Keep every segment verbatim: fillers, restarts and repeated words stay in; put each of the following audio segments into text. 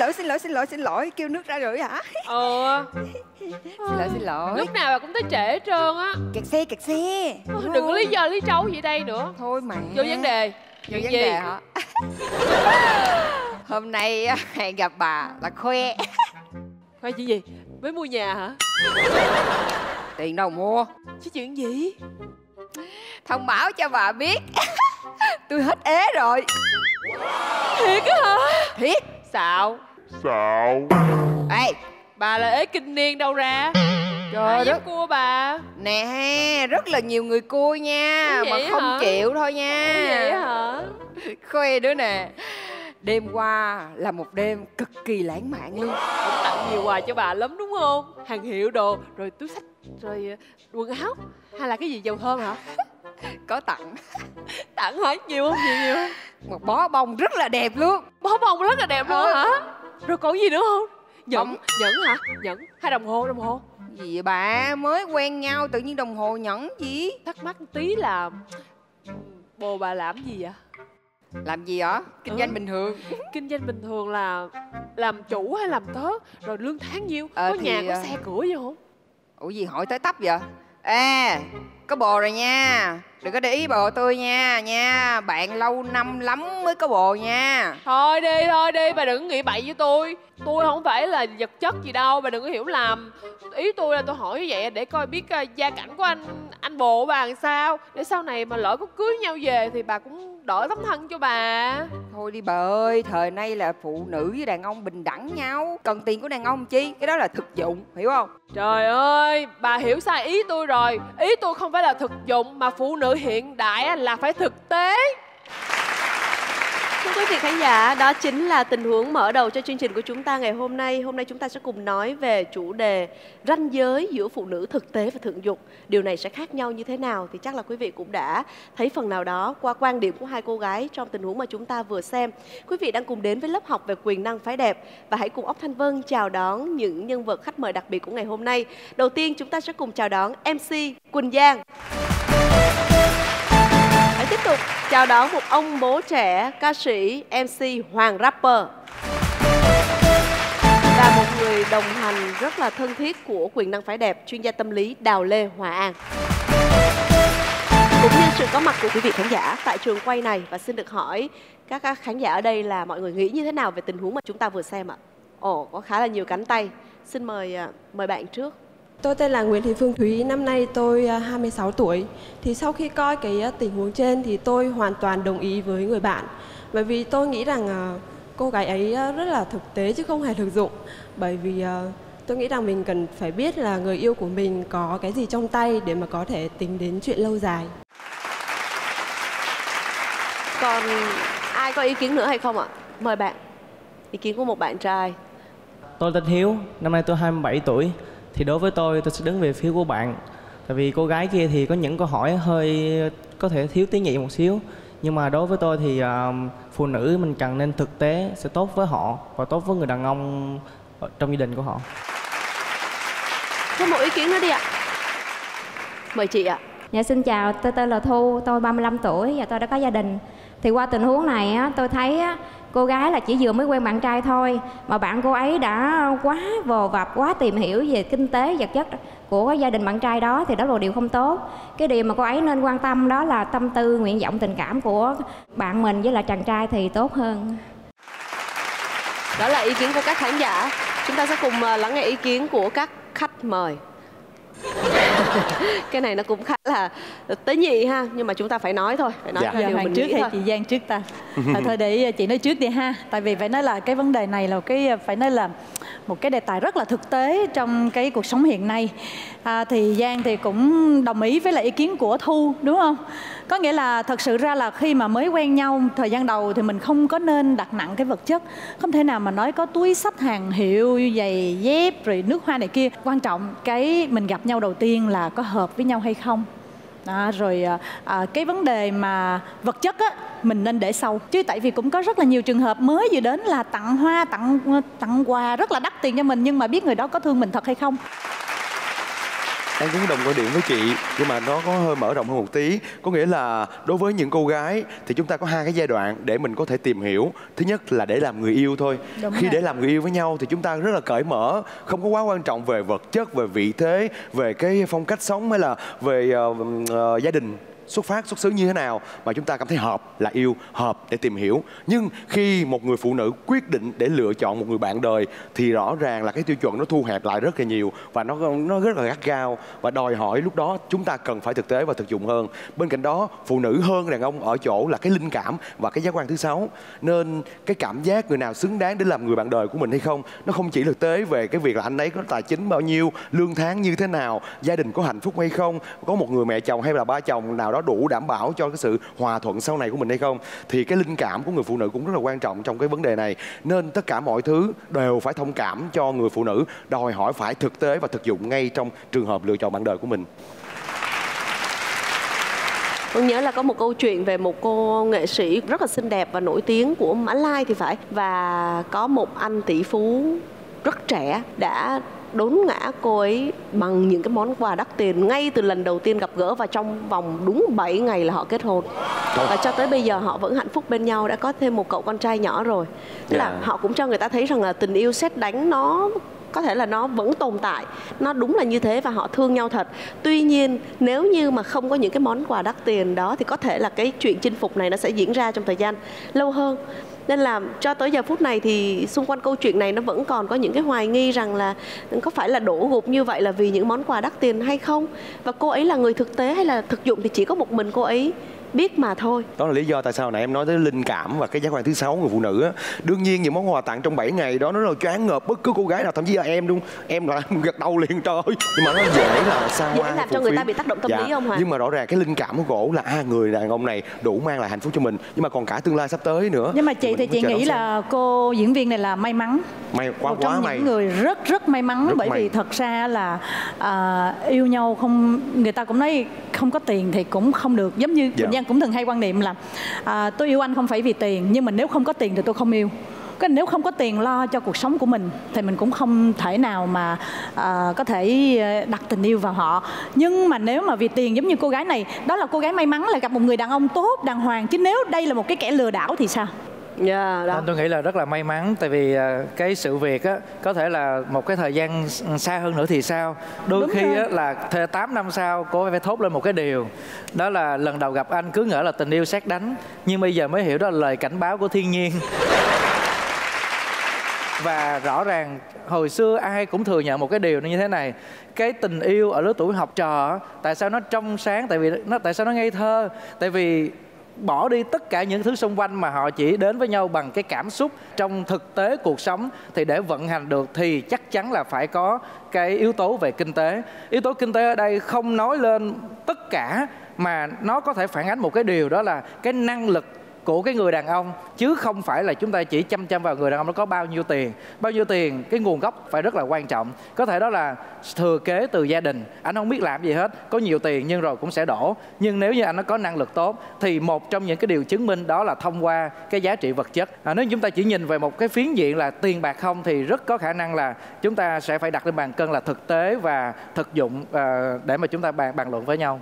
lỗi xin lỗi xin lỗi xin lỗi kêu nước ra rồi hả? Ờ. Xin lỗi xin lỗi. Lúc nào bà cũng tới trễ hết trơn á. Kẹt xe kẹt xe. Đừng có lý do lý trấu gì đây nữa. Thôi mà. Vô vấn đề. Vô vấn đề hả? Hôm nay hẹn gặp bà là khoe. Khoe chuyện gì? Mới mua nhà hả? Tiền đâu mua? Chứ chuyện gì? Thông báo cho bà biết. Tôi hết ế rồi. Thiệt á hả? Thiệt. Xạo. Xạo. Ê, bà là ế kinh niên đâu ra? Trời đất, cua bà. Nè, rất là nhiều người cua nha, mà không hả? chịu thôi nha. Ủa vậy hả? Khoe nữa nè. Đêm qua là một đêm cực kỳ lãng mạn luôn. Cũng tặng nhiều quà cho bà lắm đúng không? Hàng hiệu đồ, rồi túi xách, rồi quần áo. Hay là cái gì dầu thơm hả? Có tặng. Tặng hả? Nhiều không? Nhiều nhiều không? Một bó bông rất là đẹp luôn. Bó bông rất là đẹp luôn ừ. hả? Rồi còn gì nữa không? Nhẫn, Bông... nhẫn hả? Nhẫn hay đồng hồ, đồng hồ? Gì vậy bà? Mới quen nhau tự nhiên đồng hồ nhẫn gì? Thắc mắc tí là bồ bà làm gì vậy? Làm gì hả? Kinh ừ. doanh bình thường. Kinh doanh bình thường là làm chủ hay làm tớ? Rồi lương tháng nhiêu? Ờ, có thì... nhà, có xe cửa gì không? Ủa gì hỏi tới tấp vậy? Ê, có bồ rồi nha. Đừng có để ý bồ tôi nha. Nha, bạn lâu năm lắm mới có bồ nha. Thôi đi, thôi đi, bà đừng nghĩ bậy với tôi. Tôi không phải là vật chất gì đâu, bà đừng có hiểu lầm. Ý tôi là tôi hỏi như vậy để coi biết uh, gia cảnh của anh anh bồ bà làm sao. Để sau này mà lỡ có cưới nhau về thì bà cũng đỡ tấm thân cho bà. Thôi đi bà ơi, thời nay là phụ nữ với đàn ông bình đẳng nhau. Cần tiền của đàn ông chi? Cái đó là thực dụng, hiểu không? Trời ơi, bà hiểu sai ý tôi rồi. Ý tôi không phải là thực dụng, mà phụ nữ hiện đại là phải thực tế. Thưa quý vị khán giả, đó chính là tình huống mở đầu cho chương trình của chúng ta ngày hôm nay. Hôm nay chúng ta sẽ cùng nói về chủ đề ranh giới giữa phụ nữ thực tế và thượng dụng. Điều này sẽ khác nhau như thế nào thì chắc là quý vị cũng đã thấy phần nào đó qua quan điểm của hai cô gái trong tình huống mà chúng ta vừa xem. Quý vị đang cùng đến với lớp học về quyền năng phái đẹp và hãy cùng Ốc Thanh Vân chào đón những nhân vật khách mời đặc biệt của ngày hôm nay. Đầu tiên chúng ta sẽ cùng chào đón em xê Quỳnh Giang. Hãy tiếp tục chào đón một ông bố trẻ, ca sĩ, em xê Hoàng Rapper. Và một người đồng hành rất là thân thiết của quyền năng phái đẹp, chuyên gia tâm lý Đào Lê Hòa An. Cũng như sự có mặt của quý vị khán giả tại trường quay này. Và xin được hỏi các khán giả ở đây là mọi người nghĩ như thế nào về tình huống mà chúng ta vừa xem ạ? Ồ, có khá là nhiều cánh tay. Xin mời mời bạn trước. Tôi tên là Nguyễn Thị Phương Thúy, năm nay tôi hai mươi sáu tuổi. Thì sau khi coi cái tình huống trên thì tôi hoàn toàn đồng ý với người bạn. Bởi vì tôi nghĩ rằng cô gái ấy rất là thực tế chứ không hề thực dụng. Bởi vì tôi nghĩ rằng mình cần phải biết là người yêu của mình có cái gì trong tay để mà có thể tính đến chuyện lâu dài. Còn ai có ý kiến nữa hay không ạ? Mời bạn. Ý kiến của một bạn trai. Tôi tên Hiếu, năm nay tôi hai mươi bảy tuổi. Thì đối với tôi, tôi sẽ đứng về phía của bạn. Tại vì cô gái kia thì có những câu hỏi hơi có thể thiếu tế nhị một xíu. Nhưng mà đối với tôi thì uh, phụ nữ mình cần nên thực tế sẽ tốt với họ và tốt với người đàn ông trong gia đình của họ. Thêm một ý kiến nữa đi ạ. Mời chị ạ. Dạ xin chào, tôi tên là Thu, tôi ba mươi lăm tuổi và tôi đã có gia đình. Thì qua tình huống này á, tôi thấy á, cô gái là chỉ vừa mới quen bạn trai thôi mà bạn cô ấy đã quá vồ vập, quá tìm hiểu về kinh tế vật chất của gia đình bạn trai đó thì đó là điều không tốt. Cái điều mà cô ấy nên quan tâm đó là tâm tư, nguyện vọng, tình cảm của bạn mình với lại chàng trai thì tốt hơn. Đó là ý kiến của các khán giả. Chúng ta sẽ cùng lắng nghe ý kiến của các khách mời. Cái này nó cũng khá là tế nhị ha, nhưng mà chúng ta phải nói thôi, phải nói dạ. theo Dạ, điều Hoàng mình trước nghĩ hay thôi. chị Giang trước ta? À, thôi để chị nói trước đi ha. Tại vì phải nói là cái vấn đề này là cái phải nói là một cái đề tài rất là thực tế trong cái cuộc sống hiện nay. À, thì Giang thì cũng đồng ý với lại ý kiến của Thu đúng không? Có nghĩa là thật sự ra là khi mà mới quen nhau thời gian đầu thì mình không có nên đặt nặng cái vật chất. Không thể nào mà nói có túi xách hàng hiệu, giày dép rồi nước hoa này kia. Quan trọng cái mình gặp nhau đầu tiên là có hợp với nhau hay không. À, rồi à, cái vấn đề mà vật chất á mình nên để sau, chứ tại vì cũng có rất là nhiều trường hợp mới vừa đến là tặng hoa, tặng tặng quà rất là đắt tiền cho mình nhưng mà biết người đó có thương mình thật hay không. Đang đứng đồng quan điểm với chị, nhưng mà nó có hơi mở rộng hơn một tí. Có nghĩa là đối với những cô gái thì chúng ta có hai cái giai đoạn để mình có thể tìm hiểu. Thứ nhất là để làm người yêu thôi. Đúng Khi rồi. để làm người yêu với nhau thì chúng ta rất là cởi mở, không có quá quan trọng về vật chất, về vị thế, về cái phong cách sống hay là về uh, uh, gia đình xuất phát, xuất xứ như thế nào, mà chúng ta cảm thấy hợp là yêu, hợp để tìm hiểu. Nhưng khi một người phụ nữ quyết định để lựa chọn một người bạn đời thì rõ ràng là cái tiêu chuẩn nó thu hẹp lại rất là nhiều, và nó nó rất là gắt gao, và đòi hỏi lúc đó chúng ta cần phải thực tế và thực dụng hơn. Bên cạnh đó, phụ nữ hơn đàn ông ở chỗ là cái linh cảm và cái giác quan thứ sáu. Nên cái cảm giác người nào xứng đáng để làm người bạn đời của mình hay không, nó không chỉ thực tế về cái việc là anh ấy có tài chính bao nhiêu, lương tháng như thế nào, gia đình có hạnh phúc hay không, có một người mẹ chồng hay là ba chồng nào đó đủ đảm bảo cho cái sự hòa thuận sau này của mình hay không. Thì cái linh cảm của người phụ nữ cũng rất là quan trọng trong cái vấn đề này. Nên tất cả mọi thứ đều phải thông cảm cho người phụ nữ, đòi hỏi phải thực tế và thực dụng ngay trong trường hợp lựa chọn bạn đời của mình. Tôi nhớ là có một câu chuyện về một cô nghệ sĩ rất là xinh đẹp và nổi tiếng của Mã Lai thì phải. Và có một anh tỷ phú rất trẻ đã đốn ngã cô ấy bằng những cái món quà đắt tiền ngay từ lần đầu tiên gặp gỡ, và trong vòng đúng bảy ngày là họ kết hôn. Và cho tới bây giờ họ vẫn hạnh phúc bên nhau, đã có thêm một cậu con trai nhỏ rồi. Tức yeah. là họ cũng cho người ta thấy rằng là tình yêu sét đánh nó có thể là nó vẫn tồn tại, nó đúng là như thế, và họ thương nhau thật. Tuy nhiên nếu như mà không có những cái món quà đắt tiền đó thì có thể là cái chuyện chinh phục này nó sẽ diễn ra trong thời gian lâu hơn. Nên là cho tới giờ phút này thì xung quanh câu chuyện này nó vẫn còn có những cái hoài nghi rằng là có phải là đổ gục như vậy là vì những món quà đắt tiền hay không, và cô ấy là người thực tế hay là thực dụng thì chỉ có một mình cô ấy biết mà thôi. Đó là lý do tại sao nãy em nói tới linh cảm và cái giác quan thứ sáu người phụ nữ á. Đương nhiên những món quà tặng trong bảy ngày đó nó là choáng ngợp bất cứ cô gái nào, thậm chí là em luôn, em là gật đầu liền trời ơi. Nhưng mà nó dễ là xa hoa, dễ làm cho người ta bị tác động tâm dạ. lý không hả? Nhưng mà rõ ràng cái linh cảm của cổ là à, người đàn ông này đủ mang lại hạnh phúc cho mình, nhưng mà còn cả tương lai sắp tới nữa. Nhưng mà chị thì chị nghĩ là cô diễn viên này là may mắn, may quá một quá trong may. những người rất rất may mắn, rất bởi may. Vì thật ra là à, yêu nhau không, người ta cũng nói không có tiền thì cũng không được. Giống như Bình Giang cũng từng hay quan niệm là à, tôi yêu anh không phải vì tiền, nhưng mà nếu không có tiền thì tôi không yêu. Cái nếu không có tiền lo cho cuộc sống của mình thì mình cũng không thể nào mà à, có thể đặt tình yêu vào họ. Nhưng mà nếu mà vì tiền giống như cô gái này, đó là cô gái may mắn là gặp một người đàn ông tốt, đàng hoàng. Chứ nếu đây là một cái kẻ lừa đảo thì sao? Yeah, Nên tôi nghĩ là rất là may mắn. Tại vì cái sự việc á, có thể là một cái thời gian xa hơn nữa thì sao. Đôi Đúng khi á, là tám năm sau cô phải thốt lên một cái điều. Đó là lần đầu gặp anh cứ ngỡ là tình yêu sét đánh, nhưng bây giờ mới hiểu đó là lời cảnh báo của thiên nhiên. Và rõ ràng hồi xưa ai cũng thừa nhận một cái điều như thế này. Cái tình yêu ở lứa tuổi học trò, tại sao nó trong sáng? Tại vì nó tại sao nó ngây thơ? Tại vì bỏ đi tất cả những thứ xung quanh mà họ chỉ đến với nhau bằng cái cảm xúc. Trong thực tế cuộc sống thì để vận hành được thì chắc chắn là phải có cái yếu tố về kinh tế. Yếu tố kinh tế ở đây không nói lên tất cả, mà nó có thể phản ánh một cái điều, đó là cái năng lực của cái người đàn ông, chứ không phải là chúng ta chỉ chăm chăm vào người đàn ông nó có bao nhiêu tiền. Bao nhiêu tiền, cái nguồn gốc phải rất là quan trọng. Có thể đó là thừa kế từ gia đình, anh không biết làm gì hết, có nhiều tiền nhưng rồi cũng sẽ đổ. Nhưng nếu như anh nó có năng lực tốt thì một trong những cái điều chứng minh đó là thông qua cái giá trị vật chất. À, nếu chúng ta chỉ nhìn về một cái phiến diện là tiền bạc không thì rất có khả năng là chúng ta sẽ phải đặt lên bàn cân là thực tế và thực dụng à, để mà chúng ta bàn, bàn luận với nhau.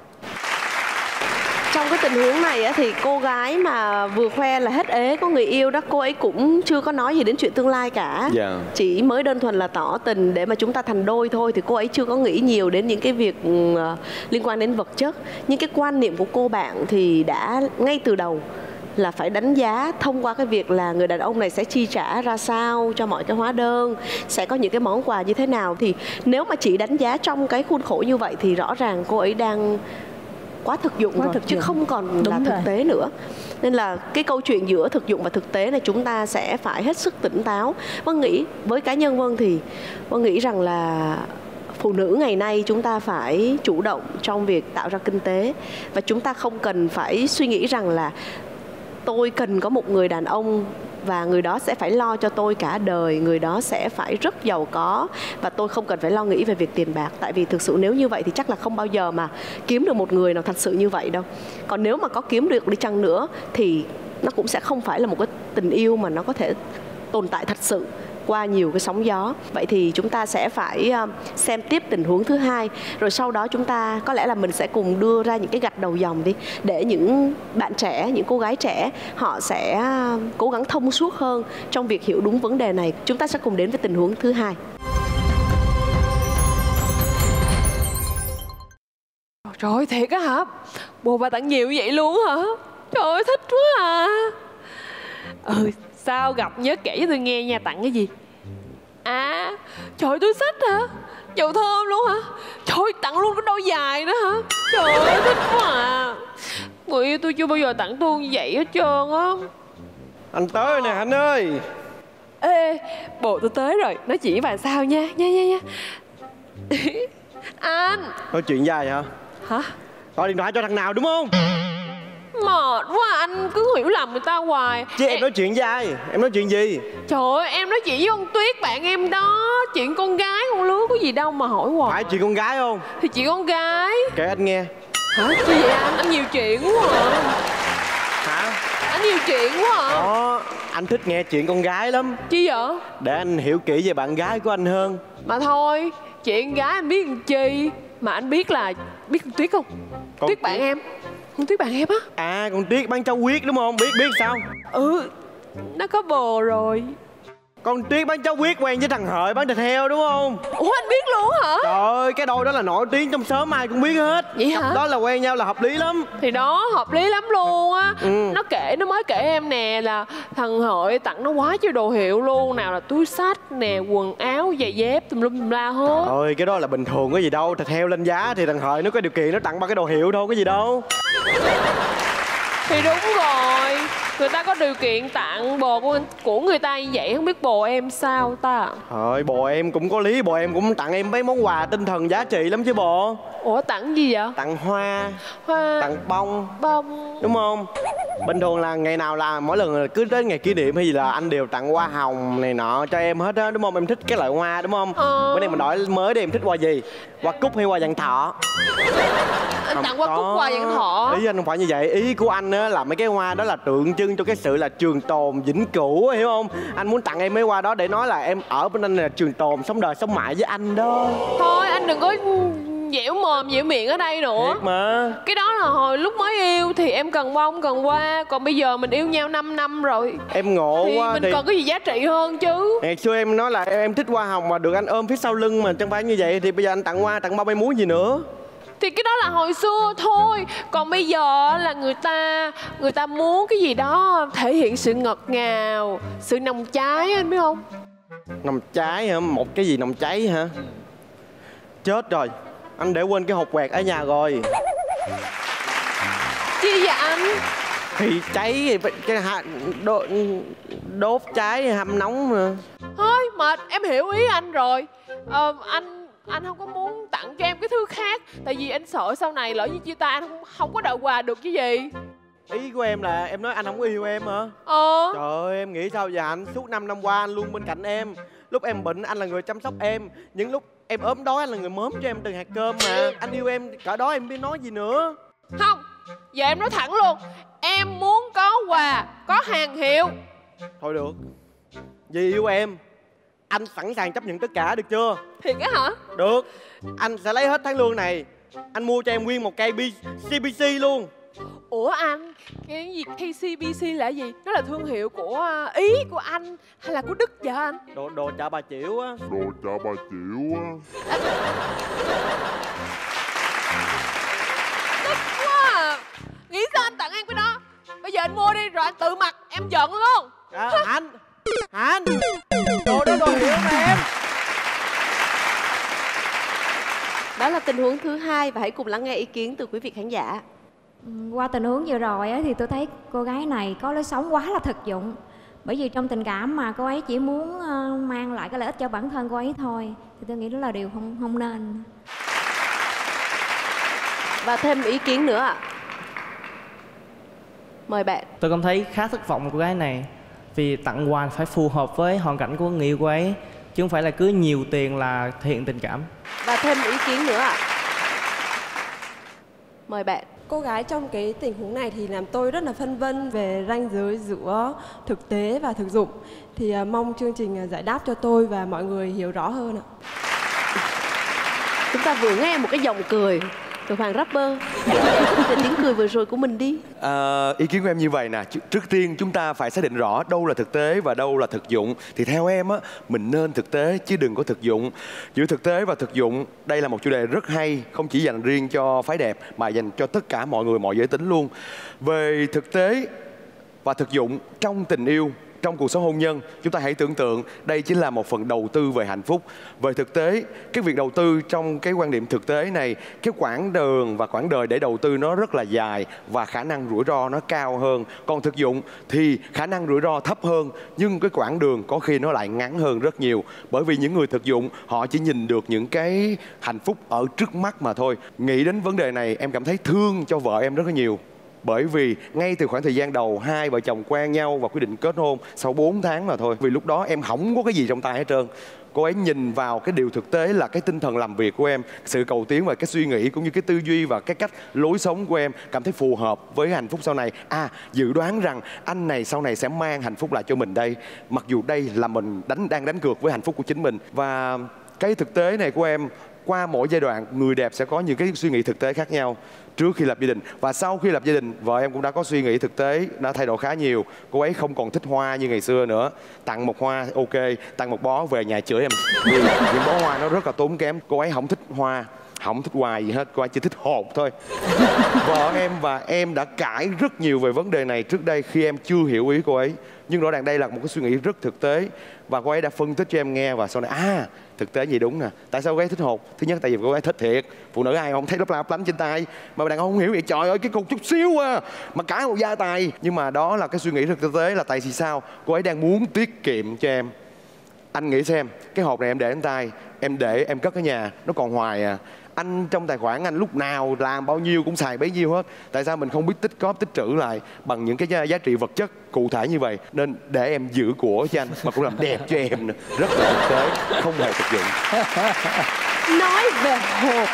Trong cái tình huống này thì cô gái mà vừa khoe là hết ế có người yêu đó, cô ấy cũng chưa có nói gì đến chuyện tương lai cả. Yeah. Chỉ mới đơn thuần là tỏ tình để mà chúng ta thành đôi thôi, thì cô ấy chưa có nghĩ nhiều đến những cái việc uh, liên quan đến vật chất. Nhưng cái quan niệm của cô bạn thì đã ngay từ đầu là phải đánh giá thông qua cái việc là người đàn ông này sẽ chi trả ra sao cho mọi cái hóa đơn, sẽ có những cái món quà như thế nào. Thì nếu mà chỉ đánh giá trong cái khuôn khổ như vậy thì rõ ràng cô ấy đang quá thực dụng quá rồi, thực chứ dụng. Không còn Đúng là thực rồi. tế nữa. Nên là cái câu chuyện giữa thực dụng và thực tế này chúng ta sẽ phải hết sức tỉnh táo. Vân nghĩ với cá nhân Vân thì Vân nghĩ rằng là phụ nữ ngày nay chúng ta phải chủ động trong việc tạo ra kinh tế, và chúng ta không cần phải suy nghĩ rằng là tôi cần có một người đàn ông và người đó sẽ phải lo cho tôi cả đời, người đó sẽ phải rất giàu có và tôi không cần phải lo nghĩ về việc tiền bạc. Tại vì thực sự nếu như vậy thì chắc là không bao giờ mà kiếm được một người nào thật sự như vậy đâu. Còn nếu mà có kiếm được đi chăng nữa thì nó cũng sẽ không phải là một cái tình yêu mà nó có thể tồn tại thật sự. qua nhiều cái sóng gió. Vậy thì chúng ta sẽ phải uh, xem tiếp tình huống thứ hai, rồi sau đó chúng ta có lẽ là mình sẽ cùng đưa ra những cái gạch đầu dòng đi, để những bạn trẻ, những cô gái trẻ họ sẽ uh, cố gắng thông suốt hơn trong việc hiểu đúng vấn đề này. Chúng ta sẽ cùng đến với tình huống thứ hai. Trời ơi, thiệt á hả? Bồ bà tặng nhiều vậy luôn hả? Trời ơi, thích quá à. Ừ, sao gặp nhớ kể cho tôi nghe nha, tặng cái gì? À, trời ơi, túi xách hả? Dầu thơm luôn hả? Trời ơi, tặng luôn cái đôi giày nữa hả? Trời ơi, thích quá à. Người yêu tôi chưa bao giờ tặng tôi như vậy hết trơn á. Anh tới rồi nè anh ơi. Ê, bồ tôi tới rồi, nói chuyện với bà sao nha, nha nha nha. Anh. Nói chuyện dài hả? Hả? Gọi điện thoại cho thằng nào đúng không? Mệt quá, anh cứ hiểu lầm người ta hoài. Chứ em, em nói chuyện với ai? Em nói chuyện gì? Trời ơi, em nói chuyện với con Tuyết bạn em đó. Chuyện con gái con lứa có gì đâu mà hỏi hoài. Phải chuyện con gái không? Thì chuyện con gái. Kể anh nghe. Hả? Gì vậy anh? Anh nhiều chuyện quá à. Hả? Anh nhiều chuyện quá à. Đó, anh thích nghe chuyện con gái lắm. Chi vậy? Để anh hiểu kỹ về bạn gái của anh hơn. Mà thôi, chuyện gái anh biết làm chi. Mà anh biết là, biết con Tuyết không? Con Tuyết bạn em. Con Tuyết bạn em á. À, con Tuyết bán cháo huyết đúng không? Biết biết sao? Ừ, nó có bồ rồi. Con Tuyết bán cháo huyết quen với thằng Hợi bán thịt heo đúng không? Ủa anh biết luôn hả? Trời ơi, cái đôi đó là nổi tiếng trong xóm ai cũng biết hết. Vậy hả? Cặp đó là quen nhau là hợp lý lắm. Thì đó, hợp lý lắm luôn á. Ừ. Nó kể, nó mới kể em nè là thằng Hợi tặng nó quá trời đồ hiệu luôn. Nào là túi xách nè, quần áo, giày dép, tùm lum tùm la hết. Trời ơi, cái đó là bình thường có gì đâu. Thịt heo lên giá thì thằng Hợi nó có điều kiện nó tặng ba cái đồ hiệu thôi, có gì đâu. Thì đúng rồi, người ta có điều kiện tặng bồ của, của người ta như vậy, không biết bồ em sao ta. Thôi bồ em cũng có lý, bồ em cũng tặng em mấy món quà tinh thần giá trị lắm chứ bồ. Ủa tặng gì vậy? Tặng hoa, Hoa, tặng bông, bông. đúng không? Bình thường là ngày nào là mỗi lần cứ đến ngày kỷ niệm hay gì là anh đều tặng hoa hồng này nọ cho em hết á, đúng không? Em thích cái loại hoa đúng không? Ờ. Bữa nay mình đổi mới đi, em thích hoa gì? Hoa cúc hay hoa vạn thọ? Anh Không tặng hoa có. cúc hoa vạn thọ. Ý anh không phải như vậy, ý của anh á là mấy cái hoa đó là tượng trưng cho cái sự là trường tồn vĩnh cửu, hiểu không? Anh muốn tặng em mấy hoa đó để nói là em ở bên anh là trường tồn, sống đời sống mãi với anh đó. Thôi anh đừng có dẻo mồm dẻo miệng ở đây nữa. Thiệt mà. Cái đó là hồi lúc mới yêu thì em cần bông cần hoa. Còn bây giờ mình yêu nhau năm năm rồi Em ngộ thì quá mình thì... cần cái gì giá trị hơn chứ. Ngày xưa em nói là em, em thích hoa hồng mà được anh ôm phía sau lưng mà chẳng phải như vậy. Thì bây giờ anh tặng hoa, tặng bao bay muốn gì nữa. Thì cái đó là hồi xưa thôi. Còn bây giờ là người ta Người ta muốn cái gì đó thể hiện sự ngọt ngào, sự nồng cháy, anh biết không? Nồng cháy hả? Một cái gì nồng cháy hả? Chết rồi, anh để quên cái hộp quẹt ở nhà rồi. Chi vậy anh? Thì cháy thì phải- cái hạ- đốt, đốt cháy hâm nóng mà. Thôi mệt, em hiểu ý anh rồi. ờ, Anh anh không có muốn tặng cho em cái thứ khác. Tại vì anh sợ sau này lỡ như chia tay anh không, không có đợi quà được chứ gì. Ý của em là em nói anh không có yêu em hả? Ờ. Trời ơi, em nghĩ sao vậy anh? Suốt năm năm qua anh luôn bên cạnh em. Lúc em bệnh anh là người chăm sóc em. Những lúc em ốm đói anh là người mớm cho em từng hạt cơm mà. Anh yêu em cỡ đó em biết nói gì nữa. Không, giờ em nói thẳng luôn. Em muốn có quà, có hàng hiệu. Thôi được, vì yêu em anh sẵn sàng chấp nhận tất cả, được chưa? Thiệt á hả? Được, anh sẽ lấy hết tháng lương này. Anh mua cho em nguyên một cây xê bê xê luôn. Ủa anh, cái gì ca xê bê xê là gì? Nó là thương hiệu của uh, Ý, của anh hay là của Đức vậy anh? Đồ đồ chợ Bà Chiểu á. Đồ chợ Bà Chiểu á. Thích quá à. Nghĩ sao anh tặng em cái đó? Bây giờ anh mua đi rồi anh tự mặc, em giận luôn. À, anh anh đồ đó đồ hiệu mà em. Đó là tình huống thứ hai và hãy cùng lắng nghe ý kiến từ quý vị khán giả. Ừ, qua tình huống vừa rồi á, thì tôi thấy cô gái này có lối sống quá là thực dụng. Bởi vì trong tình cảm mà cô ấy chỉ muốn uh, mang lại cái lợi ích cho bản thân cô ấy thôi. Thì tôi nghĩ đó là điều không không nên. Và thêm ý kiến nữa ạ. Mời bạn. Tôi cảm thấy khá thất vọng cô gái này. Vì tặng quà phải phù hợp với hoàn cảnh của người yêu cô ấy, chứ không phải là cứ nhiều tiền là thể hiện tình cảm. Và thêm ý kiến nữa ạ. Mời bạn. cô gái trong cái tình huống này thì làm tôi rất là phân vân về ranh giới giữa thực tế và thực dụng. Thì uh, mong chương trình giải đáp cho tôi và mọi người hiểu rõ hơn ạ. Chúng ta vừa nghe một cái giọng cười từ Hoàng rapper. Về tiếng cười vừa rồi của mình đi. À, ý kiến của em như vậy nè. Trước tiên chúng ta phải xác định rõ đâu là thực tế và đâu là thực dụng. Thì theo em á, mình nên thực tế chứ đừng có thực dụng. Giữa thực tế và thực dụng, đây là một chủ đề rất hay, không chỉ dành riêng cho phái đẹp mà dành cho tất cả mọi người, mọi giới tính luôn. Về thực tế và thực dụng trong tình yêu, trong cuộc sống hôn nhân, chúng ta hãy tưởng tượng đây chính là một phần đầu tư về hạnh phúc. Về thực tế, cái việc đầu tư trong cái quan điểm thực tế này, cái quãng đường và quãng đời để đầu tư nó rất là dài và khả năng rủi ro nó cao hơn. Còn thực dụng thì khả năng rủi ro thấp hơn, nhưng cái quãng đường có khi nó lại ngắn hơn rất nhiều. Bởi vì những người thực dụng họ chỉ nhìn được những cái hạnh phúc ở trước mắt mà thôi. Nghĩ đến vấn đề này em cảm thấy thương cho vợ em rất là nhiều. Bởi vì ngay từ khoảng thời gian đầu hai vợ chồng quen nhau và quyết định kết hôn sau bốn tháng mà thôi. Vì lúc đó em không có cái gì trong tay hết trơn. Cô ấy nhìn vào cái điều thực tế là cái tinh thần làm việc của em, sự cầu tiến và cái suy nghĩ cũng như cái tư duy và cái cách lối sống của em cảm thấy phù hợp với hạnh phúc sau này. À, dự đoán rằng anh này sau này sẽ mang hạnh phúc lại cho mình đây. Mặc dù đây là mình đánh đang đánh cược với hạnh phúc của chính mình. Và cái thực tế này của em, qua mỗi giai đoạn người đẹp sẽ có những cái suy nghĩ thực tế khác nhau. Trước khi lập gia đình và sau khi lập gia đình, vợ em cũng đã có suy nghĩ thực tế, đã thay đổi khá nhiều. Cô ấy không còn thích hoa như ngày xưa nữa. Tặng một hoa ok, tặng một bó về nhà chửi em. Vì những bó hoa nó rất là tốn kém. Cô ấy không thích hoa, không thích hoa gì hết, cô ấy chỉ thích hột thôi. Vợ em và em đã cãi rất nhiều về vấn đề này trước đây khi em chưa hiểu ý cô ấy. Nhưng rõ ràng đây là một cái suy nghĩ rất thực tế. Và cô ấy đã phân tích cho em nghe và sau này à, thực tế gì đúng nè. Tại sao cô ấy thích hột? Thứ nhất tại vì cô ấy thích thiệt. Phụ nữ ai không thấy lấp la lấp lánh trên tay. Mà đàn ông không hiểu vậy. Trời ơi cái cục chút xíu à mà cãi một gia tài. Nhưng mà đó là cái suy nghĩ thực tế là tại vì sao? Cô ấy đang muốn tiết kiệm cho em. Anh nghĩ xem, cái hộp này em để trên tay, em để em cất ở nhà, nó còn hoài à. Anh trong tài khoản anh lúc nào làm bao nhiêu cũng xài bấy nhiêu hết. Tại sao mình không biết tích góp, tích trữ lại bằng những cái giá trị vật chất cụ thể như vậy? Nên để em giữ của cho anh, mà cũng làm đẹp cho em nữa. Rất là thực tế, không hề thực dụng. Nói về hộp,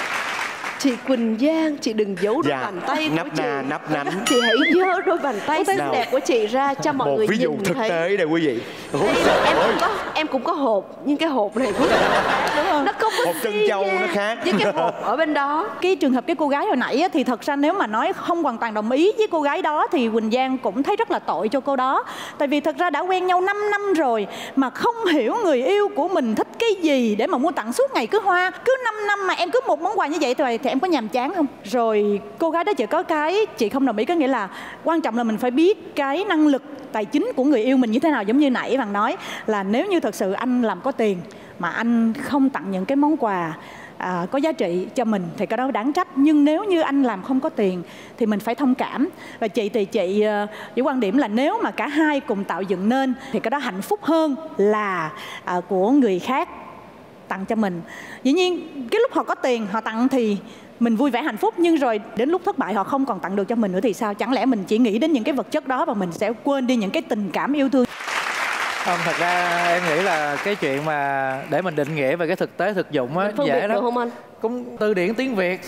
chị Quỳnh Giang, chị đừng giấu đôi dạ, bàn tay nắp của chị. nà, nắp nánh. Chị hãy giơ đôi bàn tay xinh đẹp của chị ra cho mọi một người ví dụ nhìn thực thấy. tế đây quý vị. Đây, em cũng có em cũng có hộp, nhưng cái hộp này cũng đúng không? Nó không có hộp trân châu nó khác với cái hộp ở bên đó. Cái trường hợp cái cô gái hồi nãy á, thì thật ra nếu mà nói không hoàn toàn đồng ý với cô gái đó thì Quỳnh Giang cũng thấy rất là tội cho cô đó. Tại vì thật ra đã quen nhau năm năm rồi mà không hiểu người yêu của mình thích cái gì để mà mua tặng suốt ngày cứ hoa. Cứ năm năm mà em cứ một món quà như vậy thì, thì em có nhàm chán không? Rồi cô gái đó chỉ có cái chị không đồng ý, có nghĩa là quan trọng là mình phải biết cái năng lực tài chính của người yêu mình như thế nào. Giống như nãy bạn nói là nếu như thật sự anh làm có tiền mà anh không tặng những cái món quà à, có giá trị cho mình thì cái đó đáng trách. Nhưng nếu như anh làm không có tiền thì mình phải thông cảm. Và chị thì chị với quan điểm là nếu mà cả hai cùng tạo dựng nên thì cái đó hạnh phúc hơn là à, của người khác tặng cho mình. Dĩ nhiên cái lúc họ có tiền họ tặng thì mình vui vẻ hạnh phúc, nhưng rồi đến lúc thất bại họ không còn tặng được cho mình nữa thì sao? Chẳng lẽ mình chỉ nghĩ đến những cái vật chất đó và mình sẽ quên đi những cái tình cảm yêu thương? Không, thật ra em nghĩ là cái chuyện mà để mình định nghĩa về cái thực tế thực dụng á dễ lắm. Không anh? Cũng từ điển tiếng Việt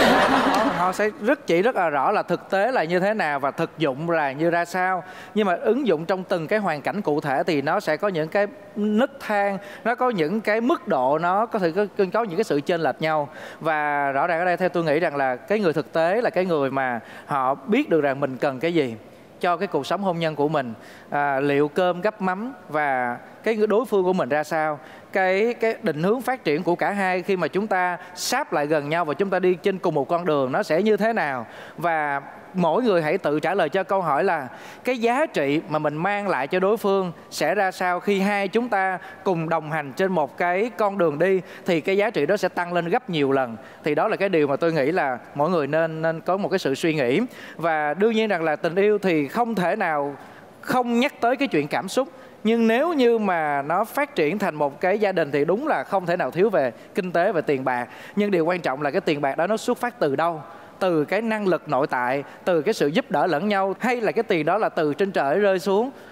họ, họ sẽ rất chỉ rất là rõ là thực tế là như thế nào và thực dụng là như ra sao. Nhưng mà ứng dụng trong từng cái hoàn cảnh cụ thể thì nó sẽ có những cái nấc thang, nó có những cái mức độ, nó có thể có, có những cái sự chênh lệch nhau. Và rõ ràng ở đây theo tôi nghĩ rằng là cái người thực tế là cái người mà họ biết được rằng mình cần cái gì cho cái cuộc sống hôn nhân của mình, à, liệu cơm gắp mắm và cái đối phương của mình ra sao, cái cái định hướng phát triển của cả hai khi mà chúng ta sáp lại gần nhau và chúng ta đi trên cùng một con đường nó sẽ như thế nào. Và mỗi người hãy tự trả lời cho câu hỏi là cái giá trị mà mình mang lại cho đối phương sẽ ra sao khi hai chúng ta cùng đồng hành trên một cái con đường đi, thì cái giá trị đó sẽ tăng lên gấp nhiều lần. Thì đó là cái điều mà tôi nghĩ là mỗi người nên nên có một cái sự suy nghĩ. Và đương nhiên rằng là tình yêu thì không thể nào không nhắc tới cái chuyện cảm xúc. Nhưng nếu như mà nó phát triển thành một cái gia đình thì đúng là không thể nào thiếu về kinh tế và tiền bạc. Nhưng điều quan trọng là cái tiền bạc đó nó xuất phát từ đâu? Từ cái năng lực nội tại, từ cái sự giúp đỡ lẫn nhau, hay là cái tiền đó là từ trên trời rơi xuống?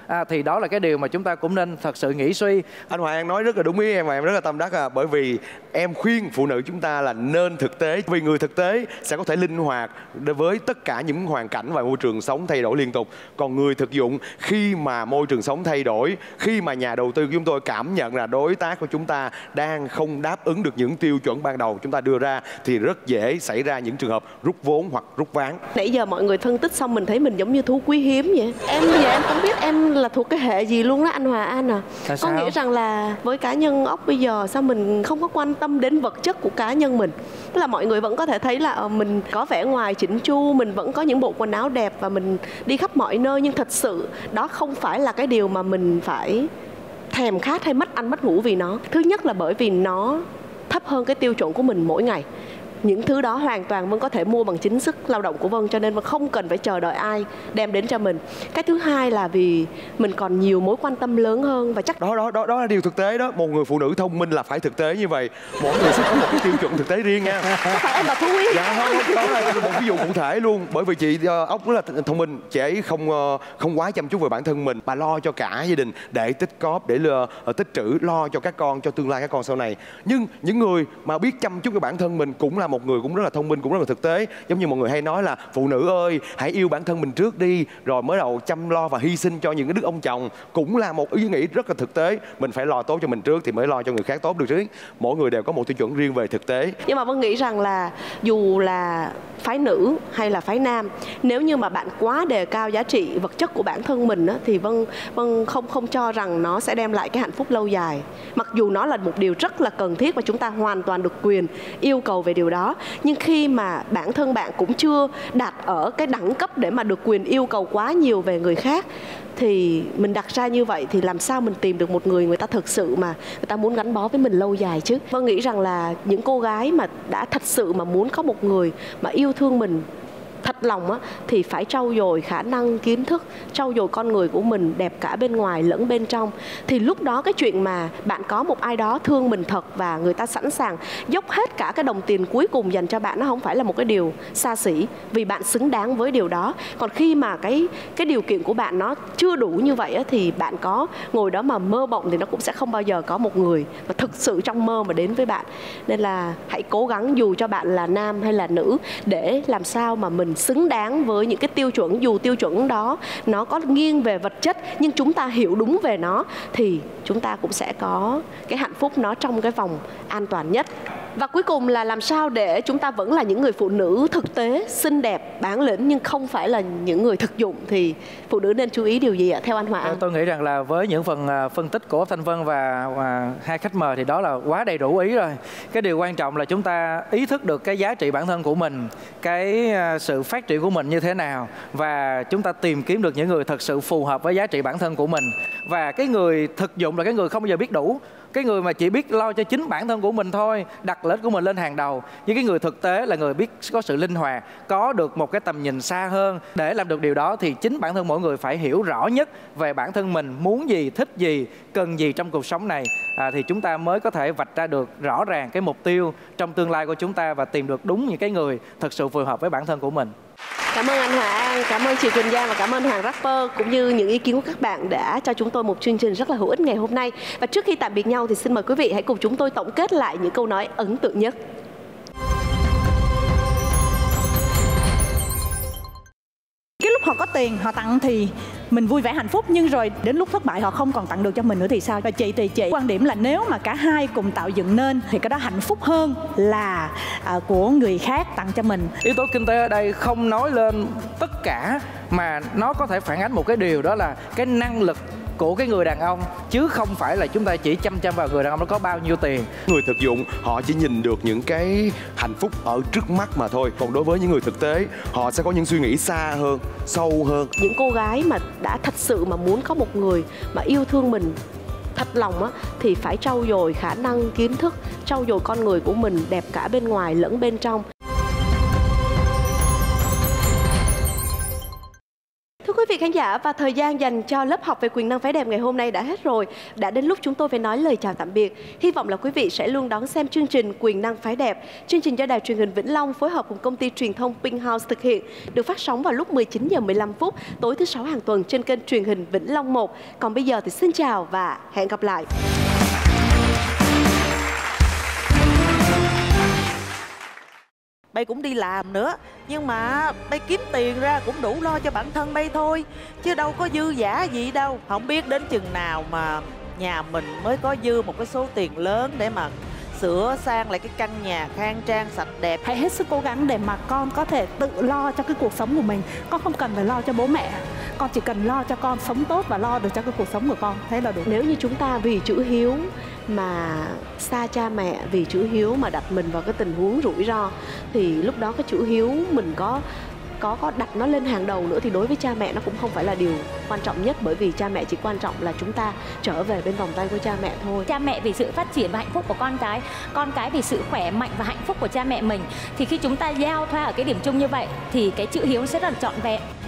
à, thì đó là cái điều mà chúng ta cũng nên thật sự nghĩ suy. Anh Hoàng An nói rất là đúng ý em và em rất là tâm đắc à, bởi vì em khuyên phụ nữ chúng ta là nên thực tế, vì người thực tế sẽ có thể linh hoạt với tất cả những hoàn cảnh và môi trường sống thay đổi liên tục. Còn người thực dụng, khi mà môi trường sống thay đổi, khi mà nhà đầu tư của chúng tôi cảm nhận là đối tác của chúng ta đang không đáp ứng được những tiêu chuẩn ban đầu chúng ta đưa ra, thì rất dễ xảy ra những trường hợp rút vốn hoặc rút ván. Nãy giờ mọi người phân tích xong mình thấy mình giống như thú quý hiếm vậy. Em bây giờ em không biết em là thuộc cái hệ gì luôn đó anh Hòa An à. Có nghĩ rằng là với cá nhân ốc bây giờ sao mình không có quan tâm đến vật chất của cá nhân mình. Tức là mọi người vẫn có thể thấy là mình có vẻ ngoài chỉnh chu, mình vẫn có những bộ quần áo đẹp và mình đi khắp mọi nơi, nhưng thật sự đó không phải là cái điều mà mình phải thèm khát hay mất ăn mất ngủ vì nó. Thứ nhất là bởi vì nó thấp hơn cái tiêu chuẩn của mình mỗi ngày. Những thứ đó hoàn toàn Vân có thể mua bằng chính sức lao động của Vân, cho nên Vân không cần phải chờ đợi ai đem đến cho mình. Cái thứ hai là vì mình còn nhiều mối quan tâm lớn hơn và chắc đó đó đó đó là điều thực tế đó. Một người phụ nữ thông minh là phải thực tế như vậy. Mỗi người sẽ có một cái tiêu chuẩn thực tế riêng nha. Không phải em là thú quý. Dạ không, đó là một ví dụ cụ thể luôn. Bởi vì chị uh, Ốc rất là thông minh, chị ấy không uh, không quá chăm chút về bản thân mình, bà lo cho cả gia đình, để tích cóp, để uh, tích trữ, lo cho các con, cho tương lai các con sau này. Nhưng những người mà biết chăm chút về bản thân mình cũng là một người cũng rất là thông minh, cũng rất là thực tế. Giống như mọi người hay nói là phụ nữ ơi, hãy yêu bản thân mình trước đi, rồi mới đầu chăm lo và hy sinh cho những cái đứa ông chồng. Cũng là một ý nghĩ rất là thực tế. Mình phải lo tốt cho mình trước thì mới lo cho người khác tốt được chứ. Mỗi người đều có một tiêu chuẩn riêng về thực tế. Nhưng mà Vân nghĩ rằng là dù là phái nữ hay là phái nam, nếu như mà bạn quá đề cao giá trị vật chất của bản thân mình á, thì Vân Vân không không cho rằng nó sẽ đem lại cái hạnh phúc lâu dài. Mặc dù nó là một điều rất là cần thiết và chúng ta hoàn toàn được quyền yêu cầu về điều đó, nhưng khi mà bản thân bạn cũng chưa đạt ở cái đẳng cấp để mà được quyền yêu cầu quá nhiều về người khác, thì mình đặt ra như vậy thì làm sao mình tìm được một người người ta thực sự mà người ta muốn gắn bó với mình lâu dài chứ. Vân nghĩ rằng là những cô gái mà đã thật sự mà muốn có một người mà yêu thương mình thật lòng á, thì phải trau dồi khả năng, kiến thức, trau dồi con người của mình đẹp cả bên ngoài lẫn bên trong. Thì lúc đó cái chuyện mà bạn có một ai đó thương mình thật và người ta sẵn sàng dốc hết cả cái đồng tiền cuối cùng dành cho bạn, nó không phải là một cái điều xa xỉ, vì bạn xứng đáng với điều đó. Còn khi mà cái cái điều kiện của bạn nó chưa đủ như vậy á, thì bạn có ngồi đó mà mơ mộng thì nó cũng sẽ không bao giờ có một người mà thực sự trong mơ mà đến với bạn. Nên là hãy cố gắng, dù cho bạn là nam hay là nữ, để làm sao mà mình xứng đáng với những cái tiêu chuẩn, dù tiêu chuẩn đó nó có nghiêng về vật chất nhưng chúng ta hiểu đúng về nó, thì chúng ta cũng sẽ có cái hạnh phúc nó trong cái vòng an toàn nhất. Và cuối cùng là làm sao để chúng ta vẫn là những người phụ nữ thực tế, xinh đẹp, bản lĩnh nhưng không phải là những người thực dụng, thì phụ nữ nên chú ý điều gì ạ theo anh Hòa An? Tôi nghĩ rằng là với những phần phân tích của Thanh Vân và, và hai khách mời thì đó là quá đầy đủ ý rồi. Cái điều quan trọng là chúng ta ý thức được cái giá trị bản thân của mình, cái sự phát triển của mình như thế nào, và chúng ta tìm kiếm được những người thật sự phù hợp với giá trị bản thân của mình. Và cái người thực dụng là cái người không bao giờ biết đủ, cái người mà chỉ biết lo cho chính bản thân của mình thôi, đặt lợi ích của mình lên hàng đầu. Nhưng cái người thực tế là người biết có sự linh hoạt, có được một cái tầm nhìn xa hơn. Để làm được điều đó thì chính bản thân mỗi người phải hiểu rõ nhất về bản thân mình, muốn gì, thích gì, cần gì trong cuộc sống này, à, thì chúng ta mới có thể vạch ra được rõ ràng cái mục tiêu trong tương lai của chúng ta và tìm được đúng những cái người thật sự phù hợp với bản thân của mình. Cảm ơn anh Hòa An, cảm ơn chị Quỳnh Giang và cảm ơn Hoàng Rapper, cũng như những ý kiến của các bạn đã cho chúng tôi một chương trình rất là hữu ích ngày hôm nay. Và trước khi tạm biệt nhau thì xin mời quý vị hãy cùng chúng tôi tổng kết lại những câu nói ấn tượng nhất. Cái lúc họ có tiền, họ tặng thì mình vui vẻ hạnh phúc, nhưng rồi đến lúc thất bại họ không còn tặng được cho mình nữa thì sao? Và chị thì chị quan điểm là nếu mà cả hai cùng tạo dựng nên thì cái đó hạnh phúc hơn là à, của người khác tặng cho mình. Yếu tố kinh tế ở đây không nói lên tất cả, mà nó có thể phản ánh một cái điều, đó là cái năng lực của cái người đàn ông, chứ không phải là chúng ta chỉ chăm chăm vào người đàn ông nó có bao nhiêu tiền. Người thực dụng họ chỉ nhìn được những cái hạnh phúc ở trước mắt mà thôi. Còn đối với những người thực tế, họ sẽ có những suy nghĩ xa hơn, sâu hơn. Những cô gái mà đã thật sự mà muốn có một người mà yêu thương mình thật lòng á, thì phải trau dồi khả năng, kiến thức, trau dồi con người của mình đẹp cả bên ngoài lẫn bên trong. Thưa quý vị, vị khán giả, và thời gian dành cho lớp học về quyền năng phái đẹp ngày hôm nay đã hết rồi. Đã đến lúc chúng tôi phải nói lời chào tạm biệt. Hy vọng là quý vị sẽ luôn đón xem chương trình Quyền năng phái đẹp. Chương trình do Đài Truyền hình Vĩnh Long phối hợp cùng công ty truyền thông Pink House thực hiện, được phát sóng vào lúc mười chín giờ mười lăm phút tối thứ sáu hàng tuần trên kênh truyền hình Vĩnh Long một. Còn bây giờ thì xin chào và hẹn gặp lại. Bay cũng đi làm nữa, nhưng mà bay kiếm tiền ra cũng đủ lo cho bản thân bay thôi, chứ đâu có dư dả gì đâu. Không biết đến chừng nào mà nhà mình mới có dư một cái số tiền lớn để mà sửa sang lại cái căn nhà khang trang sạch đẹp. Hãy hết sức cố gắng để mà con có thể tự lo cho cái cuộc sống của mình. Con không cần phải lo cho bố mẹ, con chỉ cần lo cho con sống tốt và lo được cho cái cuộc sống của con, thế là đủ. Nếu như chúng ta vì chữ hiếu mà xa cha mẹ, vì chữ hiếu mà đặt mình vào cái tình huống rủi ro, thì lúc đó cái chữ hiếu mình có có có đặt nó lên hàng đầu nữa thì đối với cha mẹ nó cũng không phải là điều quan trọng nhất, bởi vì cha mẹ chỉ quan trọng là chúng ta trở về bên vòng tay của cha mẹ thôi. Cha mẹ vì sự phát triển và hạnh phúc của con cái, con cái vì sự khỏe mạnh và hạnh phúc của cha mẹ mình, thì khi chúng ta giao thoa ở cái điểm chung như vậy thì cái chữ hiếu sẽ rất là trọn vẹn.